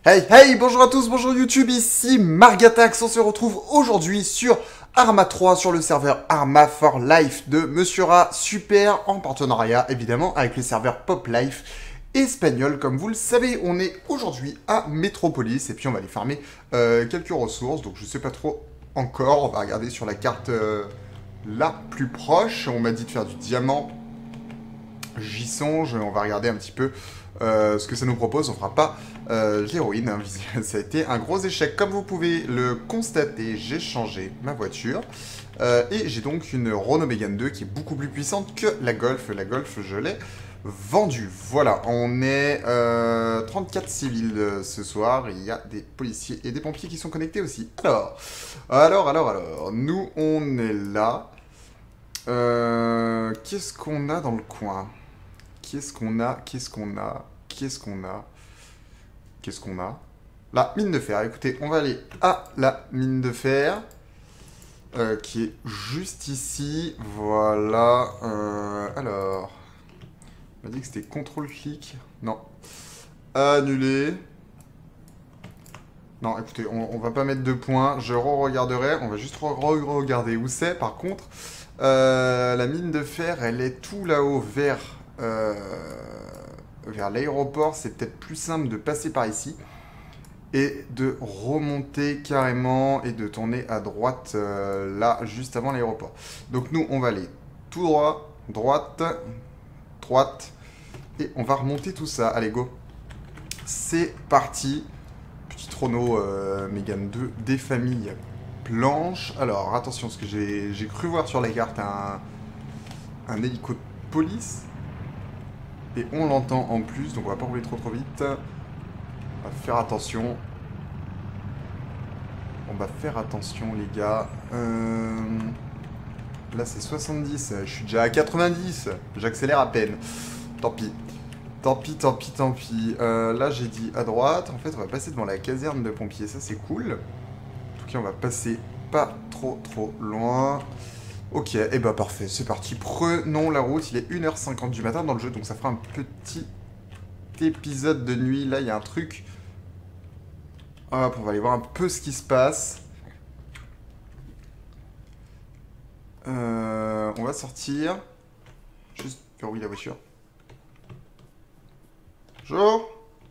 Hey hey, bonjour à tous, bonjour YouTube, ici Margatax, on se retrouve aujourd'hui sur Arma 3 sur le serveur Arma for Life de Monsieur Rat, super en partenariat évidemment avec le serveur Pop Life espagnol. Comme vous le savez, on est aujourd'hui à Metropolis et puis on va aller farmer quelques ressources, donc je sais pas trop encore, on va regarder sur la carte la plus proche. On m'a dit de faire du diamant, j'y songe, on va regarder un petit peu ce que ça nous propose. On fera pas l'héroïne, hein. Ça a été un gros échec. Comme vous pouvez le constater, j'ai changé ma voiture. Et j'ai donc une Renault Mégane 2 qui est beaucoup plus puissante que la Golf. La Golf, je l'ai vendue. Voilà, on est 34 civils ce soir. Il y a des policiers et des pompiers qui sont connectés aussi. Alors, nous, on est là. Qu'est-ce qu'on a dans le coin? Qu'est-ce qu'on a? La mine de fer. Écoutez, on va aller à la mine de fer. Qui est juste ici. Voilà. Alors. On m'a dit que c'était contrôle-clic. Non. Annuler. Non, écoutez, on va pas mettre de points. Je re-regarderai. On va juste regarder où c'est. Par contre, la mine de fer, elle est tout là-haut vers l'aéroport. C'est peut-être plus simple de passer par ici et de remonter carrément et de tourner à droite là, juste avant l'aéroport. Donc nous, on va aller tout droit, droite, et on va remonter tout ça. Allez, go. C'est parti. Petit Renault Mégane 2 des familles blanches. Alors, attention, parce que j'ai cru voir sur la carte un hélico de police. Et on l'entend en plus, donc on va pas rouler trop vite. On va faire attention. Les gars. Là, c'est 70. Je suis déjà à 90. J'accélère à peine. Tant pis. Là, j'ai dit à droite. En fait, on va passer devant la caserne de pompiers. Ça, c'est cool. En tout cas, on va passer pas trop loin. Ok, et bah parfait. C'est parti. Prenons la route. Il est 1h50 du matin dans le jeu. Donc, ça fera un petit épisode de nuit. Là, il y a un truc. Hop, on va aller voir un peu ce qui se passe. On va sortir. Juste verrouiller la voiture. Bonjour.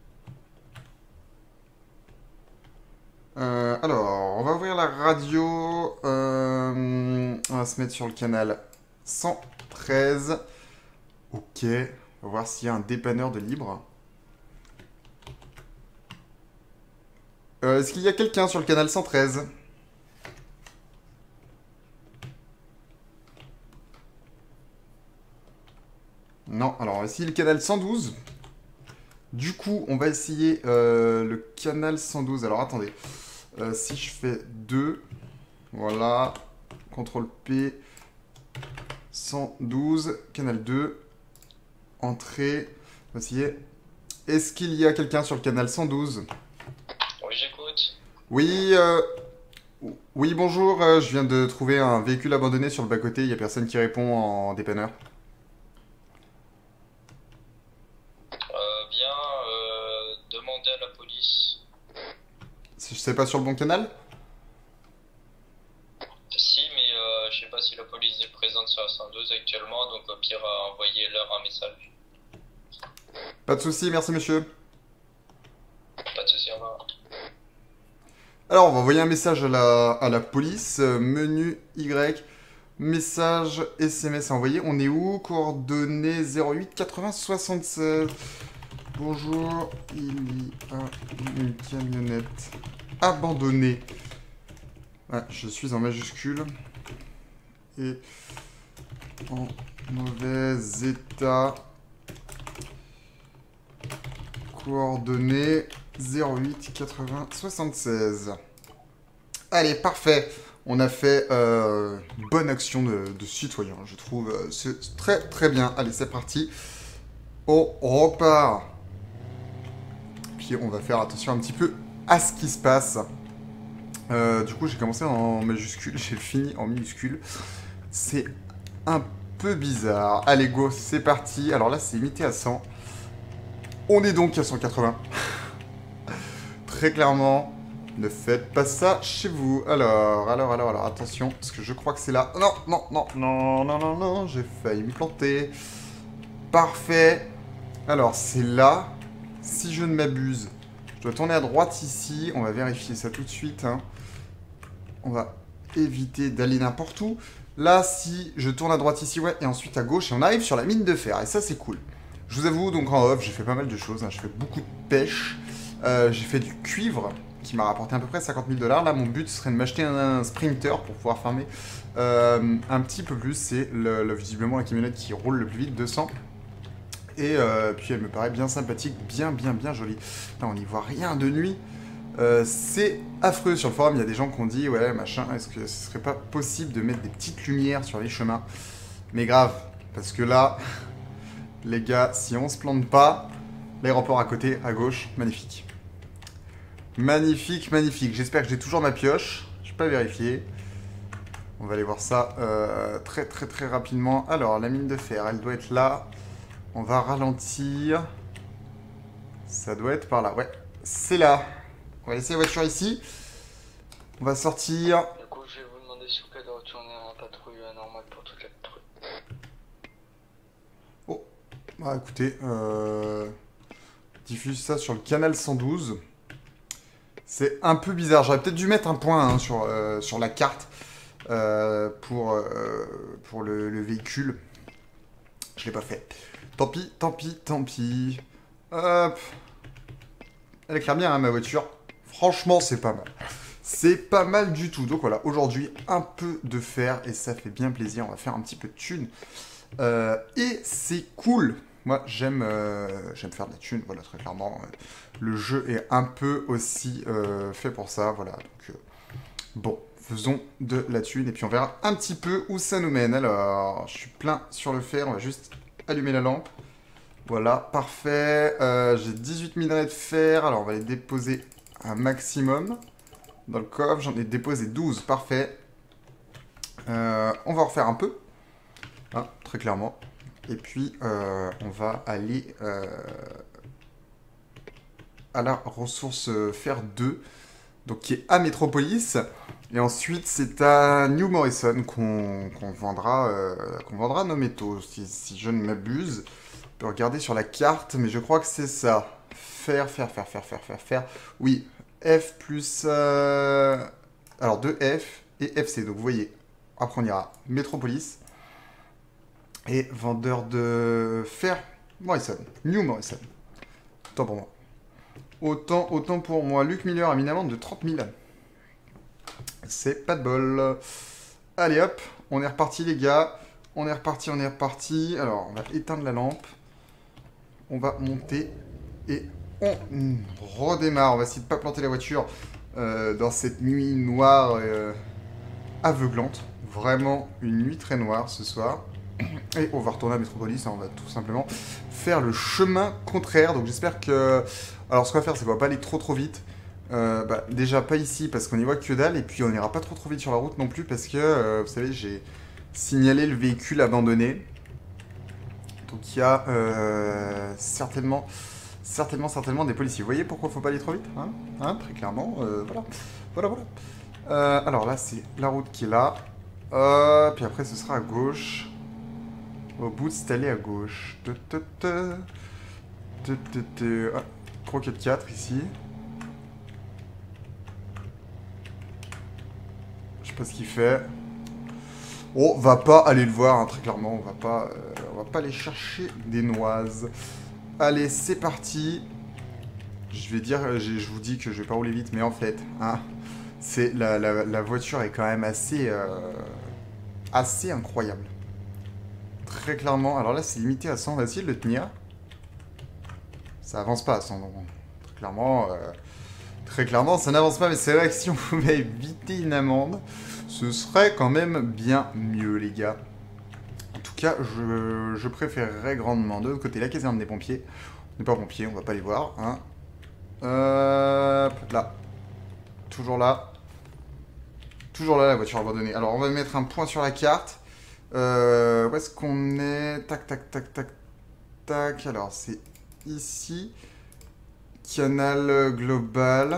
Alors, on va ouvrir la radio. On va se mettre sur le canal 113. Ok. On va voir s'il y a un dépanneur de libre. Est-ce qu'il y a quelqu'un sur le canal 113? Non, alors on va essayer le canal 112. Du coup, on va essayer le canal 112. Alors attendez, si je fais 2, voilà, CTRL P, 112, canal 2, entrée, on va essayer. Est-ce qu'il y a quelqu'un sur le canal 112? Oui, j'écoute. Oui, bonjour, je viens de trouver un véhicule abandonné sur le bas-côté, il n'y a personne qui répond en dépanneur. Viens demander à la police. Si je sais pas sur le bon canal? Si, mais je sais pas si la police est présente sur la 112 actuellement, donc au pire, envoyez-leur un message. Pas de souci, merci monsieur. Pas de soucis, au revoir. Alors, on va envoyer un message à la police. Menu Y, message SMS à envoyer. On est où? Coordonnées 08 80 76. Bonjour, il y a une camionnette abandonnée. Ouais, je suis en majuscule. Et en mauvais état. Coordonnées 08 80 76. Allez, parfait. On a fait une bonne action de citoyen, je trouve. C'est très bien. Allez, c'est parti. On repart. Puis on va faire attention un petit peu à ce qui se passe. Du coup, j'ai commencé en majuscule, j'ai fini en minuscule. C'est un peu bizarre. Allez, go, c'est parti. Alors là, c'est limité à 100. On est donc à 180. très clairement, ne faites pas ça chez vous. Alors, attention, parce que je crois que c'est là. Non, j'ai failli me planter. Parfait. Alors, c'est là. Si je ne m'abuse, je dois tourner à droite ici. On va vérifier ça tout de suite. Hein. On va éviter d'aller n'importe où. Là, si je tourne à droite ici, ouais, et ensuite à gauche, et on arrive sur la mine de fer. Et ça, c'est cool. Je vous avoue, donc en off, j'ai fait pas mal de choses. Hein. Je fais beaucoup de pêche. J'ai fait du cuivre, qui m'a rapporté à peu près 50 000 $. Là, mon but serait de m'acheter un sprinter pour pouvoir farmer un petit peu plus. C'est visiblement la camionnette qui roule le plus vite, 200. Et puis elle me paraît bien sympathique, bien jolie. Là, on n'y voit rien de nuit. C'est affreux. Sur le forum, il y a des gens qui ont dit, ouais, machin, est-ce que ce serait pas possible de mettre des petites lumières sur les chemins? Mais grave, parce que là, les gars, si on se plante pas, l'aéroport à côté, à gauche, magnifique. Magnifique. J'espère que j'ai toujours ma pioche. Je n'ai pas vérifié. On va aller voir ça très rapidement. Alors, la mine de fer, elle doit être là. On va ralentir. Ça doit être par là. Ouais, c'est là. On va laisser la voiture ici. On va sortir. Du coup, je vais vous demander s'il vous plaît de retourner en patrouille normale pour toute la patrouille. Oh, bah écoutez, diffuse ça sur le canal 112. C'est un peu bizarre. J'aurais peut-être dû mettre un point hein, sur la carte pour le véhicule. Je l'ai pas fait. Tant pis. Hop. Elle éclaire bien hein, ma voiture. Franchement, c'est pas mal. C'est pas mal du tout. Donc voilà, aujourd'hui, un peu de fer et ça fait bien plaisir. On va faire un petit peu de thune. Et c'est cool. Moi, j'aime faire de la thune. Voilà, très clairement. Le jeu est un peu aussi fait pour ça. Voilà. Donc, bon, faisons de la thune. Et puis, on verra un petit peu où ça nous mène. Alors, je suis plein sur le fer. On va juste allumer la lampe. Voilà, parfait. J'ai 18 minerais de fer. Alors, on va les déposer un maximum dans le coffre. J'en ai déposé 12. Parfait. On va en refaire un peu. Hein, très clairement. Et puis, on va aller à la ressource fer 2. Donc, qui est à Metropolis. Et ensuite, c'est à New Morrison qu'on vendra nos métaux, si je ne m'abuse. On peut regarder sur la carte, mais je crois que c'est ça. Fer. Oui, F plus... alors, 2F et FC. Donc, vous voyez, après on ira Metropolis. Et vendeur de fer, Morrison. New Morrison. Autant pour moi. Autant pour moi. Luc Miller a mis une amende de 30 000. C'est pas de bol. Allez hop, on est reparti les gars. On est reparti. Alors, on va éteindre la lampe. On va monter et on redémarre. On va essayer de ne pas planter la voiture dans cette nuit noire aveuglante. Vraiment une nuit très noire ce soir. Et on va retourner à Metropolis. Hein, on va tout simplement faire le chemin contraire. Donc j'espère que... Alors ce qu'on va faire, c'est qu'on va pas aller trop vite. Déjà pas ici parce qu'on y voit que dalle. Et puis on n'ira pas trop vite sur la route non plus parce que, vous savez, j'ai signalé le véhicule abandonné. Donc il y a certainement des policiers. Vous voyez pourquoi il faut pas aller trop vite hein, très clairement, voilà. Alors là, c'est la route qui est là. Puis après, ce sera à gauche. Au bout, c'est aller à gauche. Croquette 4 ici. Je sais pas ce qu'il fait. On va pas aller le voir, hein, très clairement. On va pas aller chercher des noises. Allez, c'est parti. Je vous dis que je vais pas rouler vite, mais en fait, hein, la voiture est quand même assez incroyable. Très clairement. Alors là, c'est limité à 100. On va essayer de le tenir. Ça avance pas à 100. Donc, très clairement, ça n'avance pas. Mais c'est vrai que si on pouvait éviter une amende, ce serait quand même bien mieux, les gars. En tout cas, je préférerais grandement. De l'autre côté, la caserne des pompiers. On n'est pas pompiers, on va pas les voir. Hein. Là. Toujours là. Toujours là, la voiture abandonnée. Alors, on va mettre un point sur la carte. Où est-ce qu'on est? Tac. Alors, c'est ici. Canal global.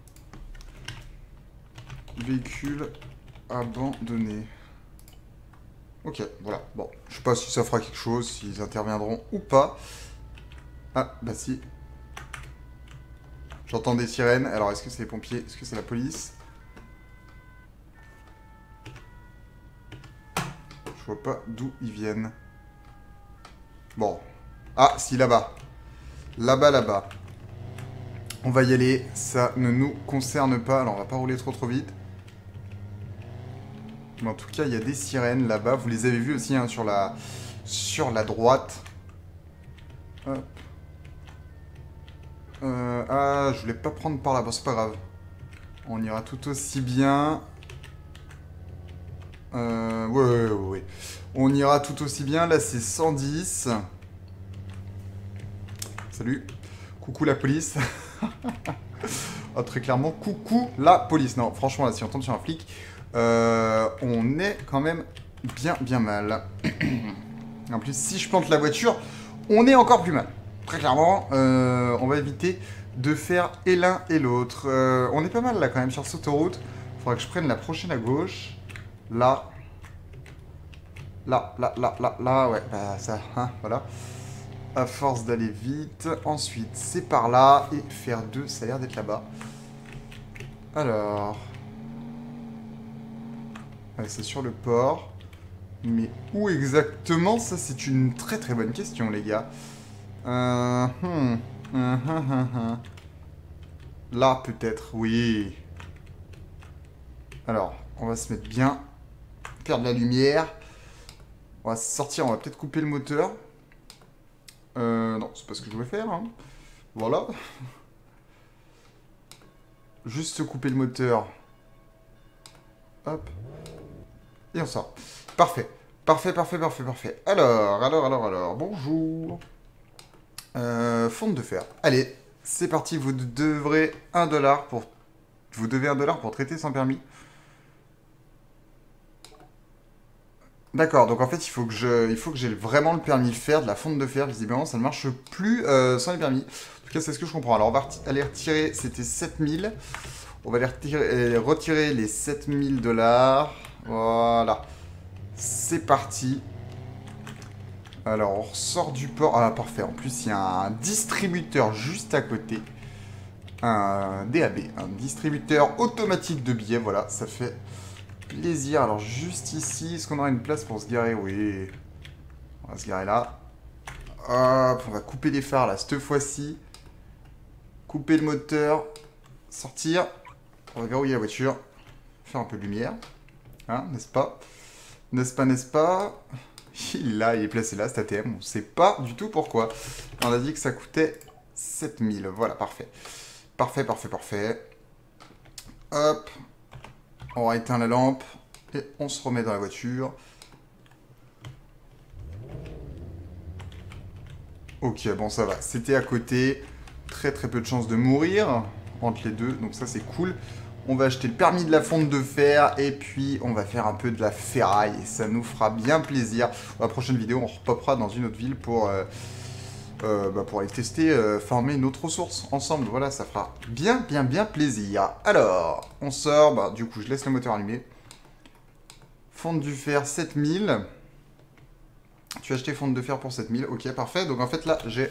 Véhicule abandonné. Ok, voilà. Bon, je sais pas si ça fera quelque chose, s'ils interviendront ou pas. Ah, bah si. J'entends des sirènes. Alors, est-ce que c'est les pompiers? Est-ce que c'est la police? Je vois pas d'où ils viennent. Bon. Ah, si, là-bas. Là-bas, là-bas. On va y aller. Ça ne nous concerne pas. Alors, on va pas rouler trop vite. Mais en tout cas, il y a des sirènes là-bas. Vous les avez vues aussi hein, sur la droite. Hop. Ah, je voulais pas prendre par là. Bon, c'est pas grave. On ira tout aussi bien. Ouais. On ira tout aussi bien. Là, c'est 110. Salut. Coucou la police. Ah, très clairement, coucou la police. Non, franchement, là, si on tombe sur un flic, on est quand même bien mal. En plus, si je plante la voiture, on est encore plus mal. Très clairement, on va éviter de faire et l'un et l'autre. On est pas mal là quand même sur cette autoroute. Faudra que je prenne la prochaine à gauche. Là. Là, ouais. Bah ça, hein, voilà. À force d'aller vite. Ensuite, c'est par là. Et faire 2, ça a l'air d'être là-bas. Alors... Ouais, c'est sur le port. Mais où exactement? Ça, c'est une très bonne question, les gars. Là, peut-être, oui. Alors, on va se mettre bien. Faire de la lumière. On va sortir, on va peut-être couper le moteur. Non, c'est pas ce que je voulais faire. Hein. Voilà. Juste couper le moteur. Hop. Et on sort. Parfait. Parfait. Alors. Bonjour. Fonte de fer. Allez, c'est parti. Vous devrez $1 pour... Vous devez $1 pour traiter sans permis. D'accord, donc en fait, il faut que j'ai vraiment le permis fer, de la fonte de fer. Visiblement, ça ne marche plus sans les permis. En tout cas, c'est ce que je comprends. Alors, on va aller retirer, c'était 7000. On va aller retirer les $7000. Voilà. C'est parti. Alors, on ressort du port. Ah, parfait. En plus, il y a un distributeur juste à côté. Un DAB, un distributeur automatique de billets. Voilà, ça fait... plaisir. Alors juste ici, est-ce qu'on aura une place pour se garer? Oui. On va se garer là. Hop, on va couper les phares là, cette fois-ci. Couper le moteur. Sortir. On va verrouiller la voiture. Faire un peu de lumière. Hein, n'est-ce pas? N'est-ce pas? Il est placé là, cet ATM. On ne sait pas du tout pourquoi. On a dit que ça coûtait 7000. Voilà, parfait. Parfait. Hop. On va éteindre la lampe et on se remet dans la voiture. Ok, bon ça va. C'était à côté. Très peu de chances de mourir entre les deux. Donc ça c'est cool. On va acheter le permis de la fonte de fer et puis on va faire un peu de la ferraille. Et ça nous fera bien plaisir. Dans la prochaine vidéo, on repopera dans une autre ville pour aller tester, former notre ressource ensemble. Voilà, ça fera bien plaisir. Alors, on sort. Bah, du coup, je laisse le moteur allumé. Fonte du fer, 7000. Tu as acheté fonte de fer pour 7000. Ok, parfait. Donc, en fait, là, j'ai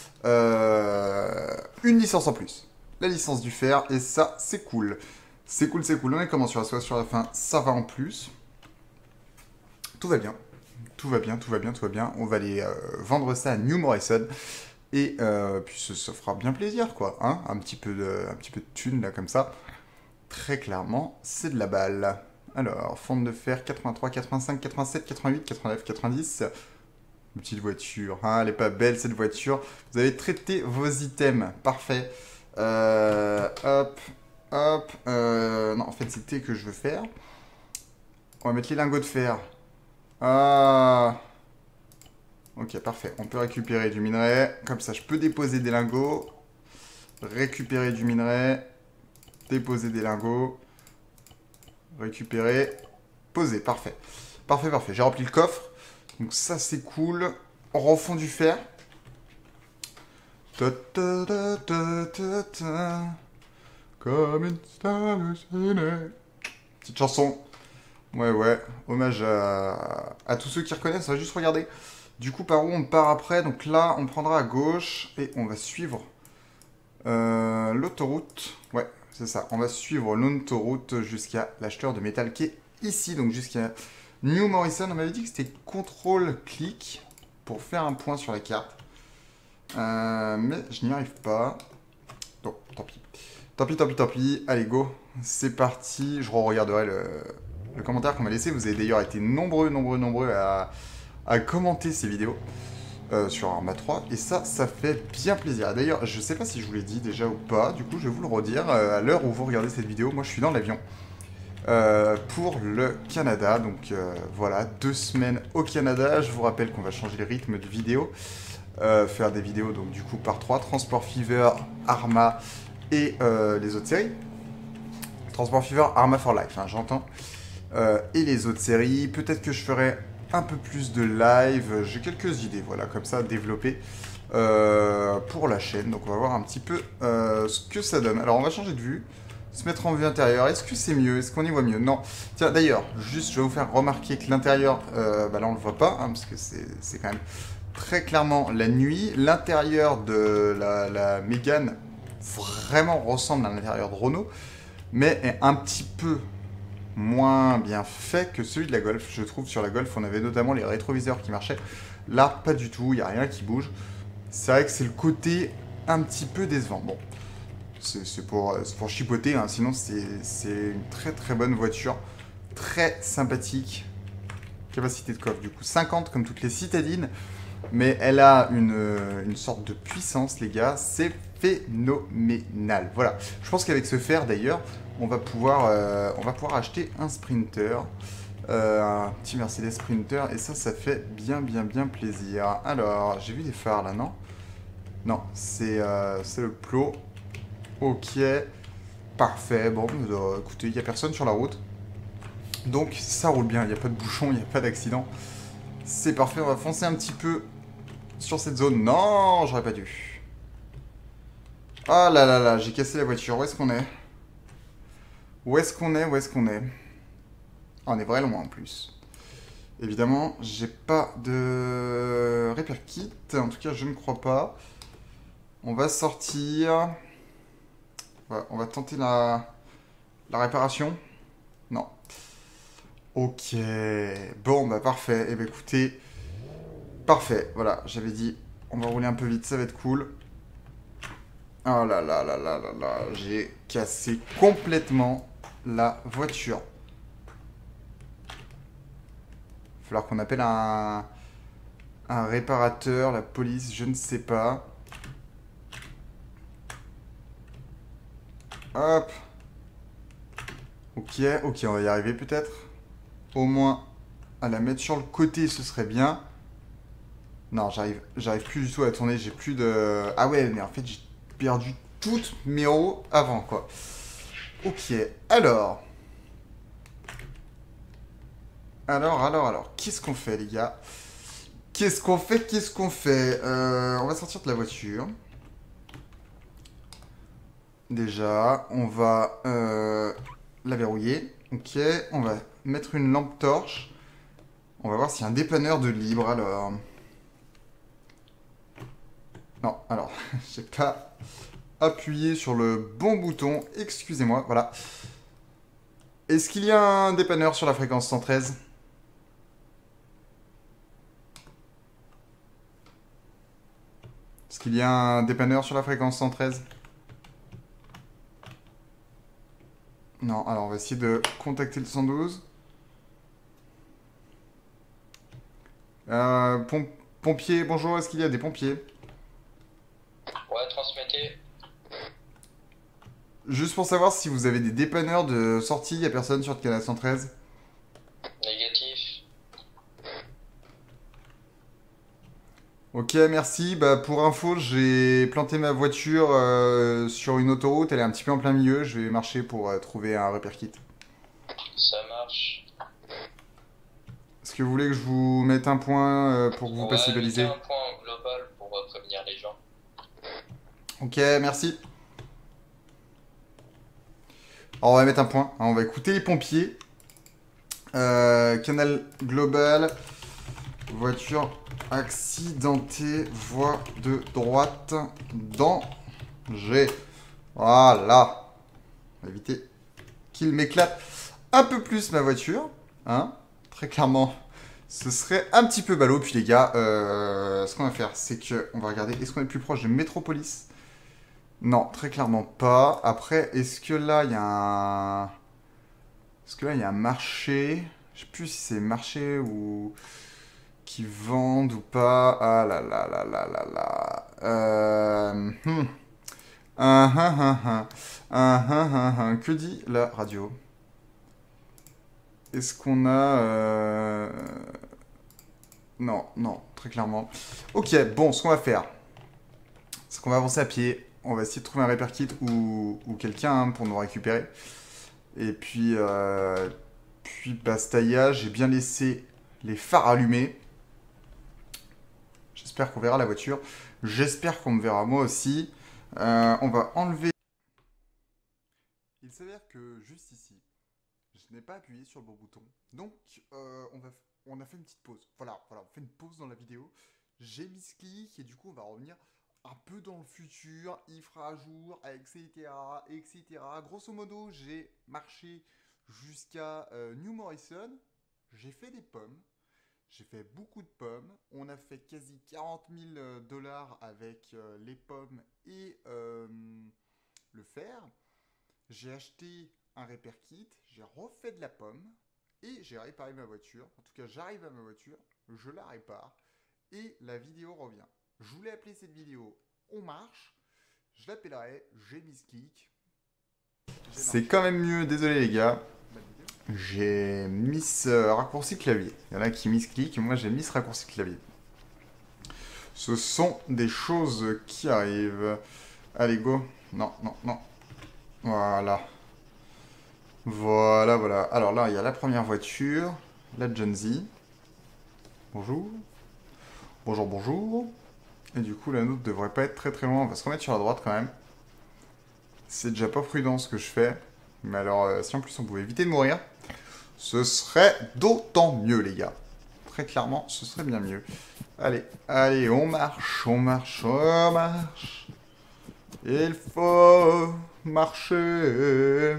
une licence en plus. La licence du fer. Et ça, c'est cool. C'est cool. On est comment sur la fin? Ça va en plus. Tout va bien. Tout va bien. On va aller vendre ça à New Morrison. Et puis ça fera bien plaisir, quoi. Hein, un petit peu de thune, là, comme ça. Très clairement, c'est de la balle. Alors, fonte de fer, 83, 85, 87, 88, 89, 90. Une petite voiture. Hein, elle est pas belle, cette voiture. Vous avez traité vos items. Parfait. Hop. Non, en fait, c'était que je veux faire. On va mettre les lingots de fer. Ah. Ok, parfait. On peut récupérer du minerai. Comme ça, je peux déposer des lingots. Récupérer du minerai. Déposer des lingots. Récupérer. Poser. Parfait. Parfait. J'ai rempli le coffre. Donc ça, c'est cool. On refond du fer. Ta, ta, ta, ta, ta, ta. Comme une star de ciné. Petite chanson. Ouais, ouais. Hommage à tous ceux qui reconnaissent. On va juste regarder. Du coup, par où on part après? Donc là, on prendra à gauche et on va suivre l'autoroute. Ouais, c'est ça. On va suivre l'autoroute jusqu'à l'acheteur de métal qui est ici. Donc jusqu'à New Morrison. On m'avait dit que c'était CTRL-clic pour faire un point sur la carte. Mais je n'y arrive pas. Donc, tant pis. Tant pis, tant pis, tant pis. Allez, go. C'est parti. Je re-regarderai le commentaire qu'on m'a laissé. Vous avez d'ailleurs été nombreux à commenter ces vidéos sur Arma 3. Et ça fait bien plaisir. D'ailleurs, je sais pas si je vous l'ai dit déjà ou pas. Du coup, je vais vous le redire. À l'heure où vous regardez cette vidéo, moi, je suis dans l'avion pour le Canada. Donc, voilà, 2 semaines au Canada. Je vous rappelle qu'on va changer le rythme de vidéo. Faire des vidéos, donc, du coup, par 3. Transport Fever, Arma et les autres séries. Transport Fever, Arma for Life, hein, j'entends. Et les autres séries. Peut-être que je ferai un peu plus de live. J'ai quelques idées, voilà, comme ça, développées pour la chaîne. Donc on va voir un petit peu ce que ça donne. Alors on va changer de vue, se mettre en vue intérieure. Est-ce que c'est mieux? Est-ce qu'on y voit mieux? Non. Tiens, d'ailleurs, juste, je vais vous faire remarquer que l'intérieur, bah là on le voit pas, hein, parce que c'est quand même très clairement la nuit. L'intérieur de la Mégane vraiment ressemble à l'intérieur de Renault, mais est un petit peu moins bien fait que celui de la Golf. Je trouve sur la Golf, on avait notamment les rétroviseurs qui marchaient. Là, pas du tout, il n'y a rien qui bouge. C'est vrai que c'est le côté un petit peu décevant. Bon, c'est pour chipoter, hein. Sinon c'est une très très bonne voiture. Très sympathique. Capacité de coffre, du coup, 50 comme toutes les citadines. Mais elle a une sorte de puissance, les gars. C'est phénoménal. Voilà. Je pense qu'avec ce fer, d'ailleurs, on va pouvoir acheter un Sprinter. Un petit Mercedes Sprinter. Et ça fait bien plaisir. Alors, j'ai vu des phares, là, non? Non, c'est le plot. Ok. Parfait. Bon, écoutez, il n'y a personne sur la route. Donc, ça roule bien. Il n'y a pas de bouchon, il n'y a pas d'accident. C'est parfait. On va foncer un petit peu sur cette zone. Non, j'aurais pas dû. Ah là là là, j'ai cassé la voiture. Où est-ce qu'on est? Où est-ce qu'on est? Où est-ce qu'on est? Ah, on est vraiment loin en plus. Évidemment, j'ai pas de repair kit. En tout cas, je ne crois pas. On va sortir. On va tenter la réparation. Non. Ok. Bon, bah parfait. Eh ben écoutez. Parfait. Voilà, j'avais dit, on va rouler un peu vite, ça va être cool. Oh là là là là là là. J'ai cassé complètement la voiture. Il va falloir qu'on appelle un réparateur, la police, je ne sais pas. Hop. Ok, ok, on va y arriver peut-être. Au moins, à la mettre sur le côté, ce serait bien. Non, j'arrive plus du tout à tourner, j'ai plus de... Ah ouais, mais en fait, j'ai perdu toutes mes roues avant, quoi. Ok, alors... Alors, qu'est-ce qu'on fait, les gars? Qu'est-ce qu'on fait? On va sortir de la voiture. Déjà, on va la verrouiller. Ok, on va mettre une lampe torche. On va voir s'il y a un dépanneur de libre, alors... Non, alors, j'ai pas appuyé sur le bon bouton. Excusez-moi, voilà. Est-ce qu'il y a un dépanneur sur la fréquence 113? Est-ce qu'il y a un dépanneur sur la fréquence 113? Non, alors on va essayer de contacter le 112. Pompiers, bonjour, est-ce qu'il y a des pompiers? Ouais, transmettez. Juste pour savoir si vous avez des dépanneurs de sortie, il n'y a personne sur le canal 113? Négatif. Ok, merci. Bah, pour info, j'ai planté ma voiture sur une autoroute, elle est un petit peu en plein milieu. Je vais marcher pour trouver un repair kit. Ça marche. Est-ce que vous voulez que je vous mette un point pour que vous passiez Ouais, mettez baliser? un point global pour prévenir les gens. Ok, merci. Alors, on va mettre un point. On va écouter les pompiers. Canal global. Voiture accidentée. Voie de droite. Danger. Voilà. On va éviter qu'il m'éclate un peu plus ma voiture. Hein? Très clairement. Ce serait un petit peu ballot. Puis les gars, ce qu'on va faire, c'est que on va regarder. Est-ce qu'on est plus proche de Métropolis? Non, très clairement pas. Après, est-ce que là, il y a un... Est-ce que là, il y a un marché? Je sais plus si c'est marché ou... qui vendent ou pas. Ah là là là là là là. Ah, ah, ah, ah. Ah, ah, ah, ah. Que dit la radio? Est-ce qu'on a... Non, non, très clairement. Ok, bon, ce qu'on va faire, c'est qu'on va avancer à pied. On va essayer de trouver un repair kit ou quelqu'un hein, pour nous récupérer. Et puis Bastaya, j'ai bien laissé les phares allumés. J'espère qu'on verra la voiture. J'espère qu'on me verra moi aussi. On va enlever... Il s'avère que juste ici, je n'ai pas appuyé sur le bon bouton. Donc, on a fait une petite pause. Voilà, on fait une pause dans la vidéo. J'ai mis ce clic et du coup, on va revenir un peu dans le futur. Il fera à jour, etc., etc. Grosso modo, j'ai marché jusqu'à New Morrison. J'ai fait des pommes. J'ai fait beaucoup de pommes. On a fait quasi 40 000 dollars avec les pommes et le fer. J'ai acheté un repair kit, j'ai refait de la pomme et j'ai réparé ma voiture. En tout cas, j'arrive à ma voiture, je la répare et la vidéo revient. Je voulais appeler cette vidéo On marche. Je l'appellerai J'ai mis ce clic. C'est quand même mieux, désolé les gars. J'ai mis ce raccourci clavier. Il y en a qui mis ce clic, moi j'ai mis ce raccourci clavier. Ce sont des choses qui arrivent. Allez, go. Non, non, non. Voilà. Voilà, voilà. Alors là, il y a la première voiture. La Gen Z. Bonjour. Bonjour, bonjour. Et du coup, la nôtre devrait pas être très très loin. On va se remettre sur la droite quand même. C'est déjà pas prudent ce que je fais. Mais alors, si en plus on pouvait éviter de mourir, ce serait d'autant mieux, les gars. Très clairement, ce serait bien mieux. Allez, allez, on marche, on marche, on marche. Il faut marcher.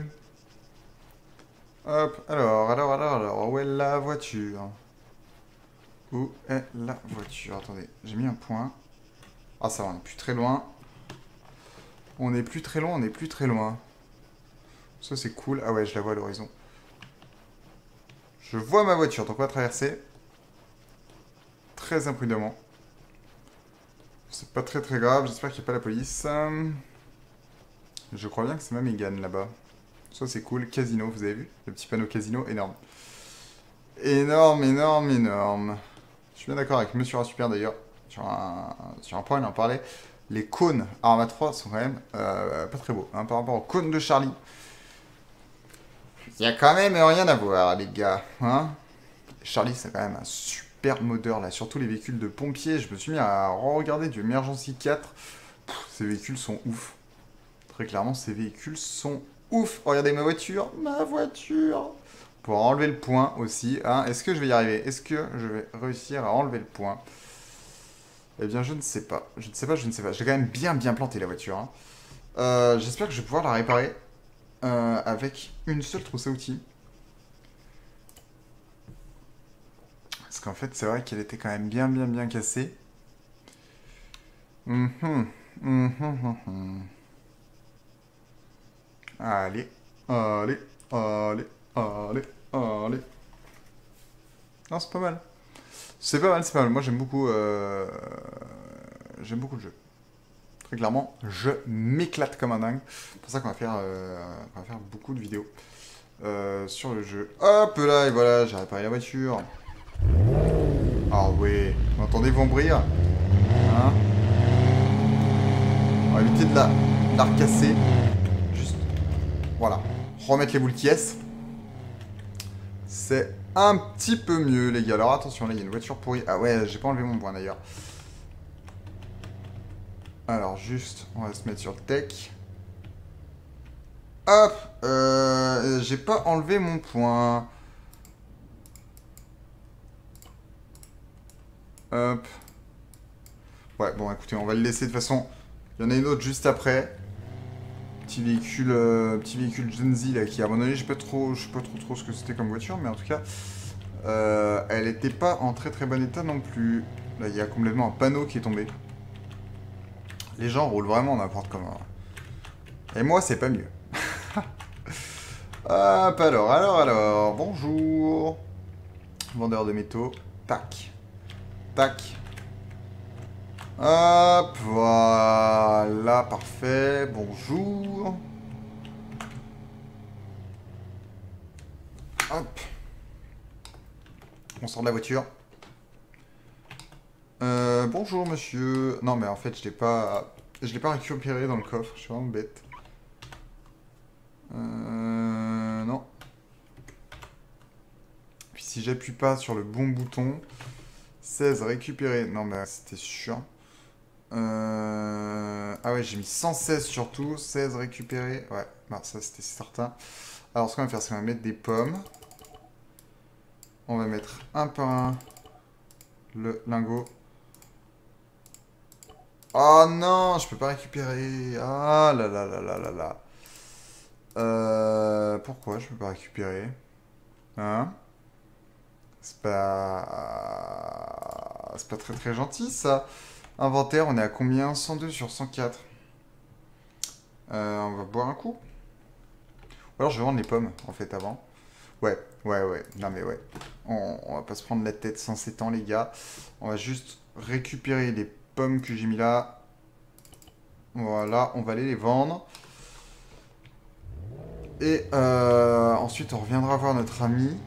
Hop, alors, où est la voiture? Où est la voiture? Attendez, j'ai mis un point. Ah, ça va, on est plus très loin. On est plus très loin, on est plus très loin. Ça, c'est cool. Ah ouais, je la vois à l'horizon. Je vois ma voiture, donc on va traverser. Très imprudemment. C'est pas très très grave, j'espère qu'il n'y a pas la police. Je crois bien que c'est ma Mégane là-bas. Ça c'est cool, casino, vous avez vu? Le petit panneau casino, énorme. Énorme, énorme, énorme. Je suis bien d'accord avec Monsieur Super d'ailleurs. Sur un point, il en parlait. Les cônes Arma 3 sont quand même pas très beaux. Hein, par rapport aux cônes de Charlie. Il y a quand même rien à voir, les gars. Hein, Charlie, c'est quand même un super modeur là. Surtout les véhicules de pompiers. Je me suis mis à regarder du Emergency 4. Ces véhicules sont ouf. Très clairement, ces véhicules sont ouf. Regardez ma voiture. Ma voiture. Pour enlever le point aussi. Hein. Est-ce que je vais y arriver? Est-ce que je vais réussir à enlever le point? Eh bien, je ne sais pas. Je ne sais pas, je ne sais pas. J'ai quand même bien planté la voiture. Hein. J'espère que je vais pouvoir la réparer avec une seule trousse à outils. Parce qu'en fait, c'est vrai qu'elle était quand même bien cassée. Allez, allez, allez, allez, allez. Non, c'est pas mal. C'est pas mal, c'est pas mal. Moi, j'aime beaucoup le jeu. Très clairement, je m'éclate comme un dingue. C'est pour ça qu'on va faire beaucoup de vidéos sur le jeu. Hop là, et voilà, j'ai réparé la voiture. Ah ouais, vous entendez vombrire? Hein? On va éviter de la recasser. Juste, voilà. Remettre les boules qui est. C'est un petit peu mieux, les gars. Alors attention, là, il y a une voiture pourrie. Ah ouais, j'ai pas enlevé mon point d'ailleurs. Alors, juste, on va se mettre sur le tech. Hop, j'ai pas enlevé mon point. Hop. Ouais, bon, écoutez, on va le laisser de toute façon. Il y en a une autre juste après. Petit véhicule Gen Z là qui, à mon avis, je sais pas trop ce que c'était comme voiture, mais en tout cas, elle était pas en très très bon état non plus. Là, il y a complètement un panneau qui est tombé. Les gens roulent vraiment n'importe comment. Et moi, c'est pas mieux. Hop, alors, bonjour. Vendeur de métaux. Tac. Tac. Hop, voilà, parfait. Bonjour. Hop. On sort de la voiture. Bonjour, monsieur. Non, mais en fait, je l'ai pas récupéré dans le coffre. Je suis vraiment bête. Non. Puis si j'appuie pas sur le bon bouton, 16 récupéré. Non, mais c'était sûr. Ah ouais, j'ai mis 116 surtout, 16 récupérés. Ouais, bah, ça c'était certain. Alors ce qu'on va faire, c'est qu'on va mettre des pommes. On va mettre un par un le lingot. Oh non, je peux pas récupérer. Ah là là là là là là. Pourquoi je peux pas récupérer? Hein? C'est pas très très gentil ça. Inventaire, on est à combien? 102 sur 104. On va boire un coup. Ou alors je vais vendre les pommes, en fait, avant. Ouais. Non mais ouais. On va pas se prendre la tête sans ces temps, les gars. On va juste récupérer les pommes que j'ai mis là. Voilà, on va aller les vendre. Et ensuite, on reviendra voir notre ami.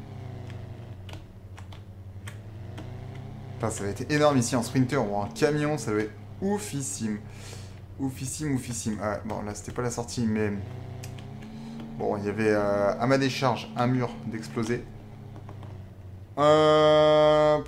Putain, ça va être énorme ici, en sprinter ou en camion, ça va être oufissime. Oufissime. Ah, bon, là, c'était pas la sortie, mais... Bon, il y avait à ma décharge un mur d'exploser. Hop.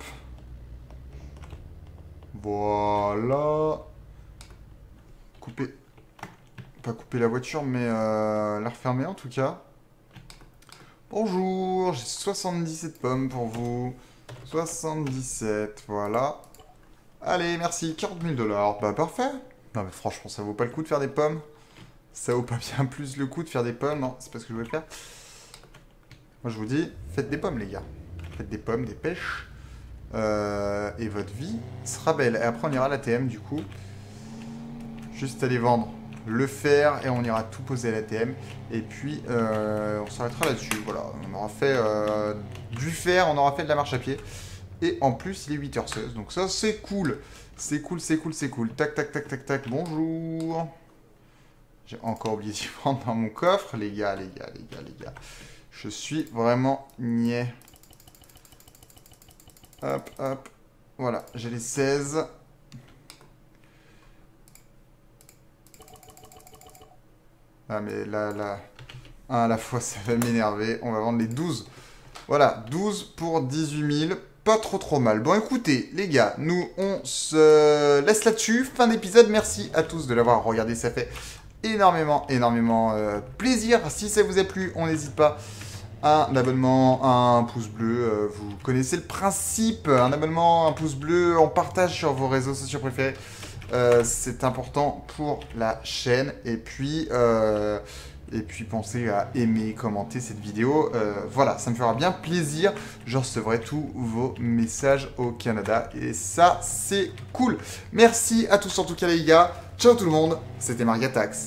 Voilà. Couper. Pas couper la voiture, mais la refermer en tout cas. Bonjour, j'ai 77 pommes pour vous. 77, voilà. Allez, merci, 40 000 $. Bah, parfait. Non, mais franchement, ça vaut pas le coup de faire des pommes. Ça vaut pas bien plus le coup de faire des pommes. Non, c'est pas ce que je voulais faire. Moi, je vous dis, faites des pommes, les gars. Faites des pommes, des pêches. Et votre vie sera belle. Et après, on ira à l'ATM, du coup. Juste aller vendre le fer et on ira tout poser à l'ATM. Et puis, on s'arrêtera là-dessus. Voilà, on aura fait du fer, on aura fait de la marche à pied. Et en plus, il est 8h16. Donc ça, c'est cool. C'est cool. Tac. Bonjour. J'ai encore oublié d'y prendre dans mon coffre. Les gars. Je suis vraiment niais. Hop. Voilà, j'ai les 16. Ah, mais là... à la fois, ça va m'énerver. On va vendre les 12. Voilà, 12 pour 18 000. Pas trop mal. Bon, écoutez, les gars, nous, on se laisse là-dessus. Fin d'épisode. Merci à tous de l'avoir regardé. Ça fait énormément plaisir. Si ça vous a plu, on n'hésite pas. Un abonnement, un pouce bleu. Vous connaissez le principe. Un abonnement, un pouce bleu. On partage sur vos réseaux sociaux préférés. C'est important pour la chaîne. Et puis pensez à aimer, commenter cette vidéo. Voilà, ça me fera bien plaisir. Je recevrai tous vos messages au Canada. Et ça, c'est cool. Merci à tous en tout cas les gars. Ciao tout le monde. C'était Margatax.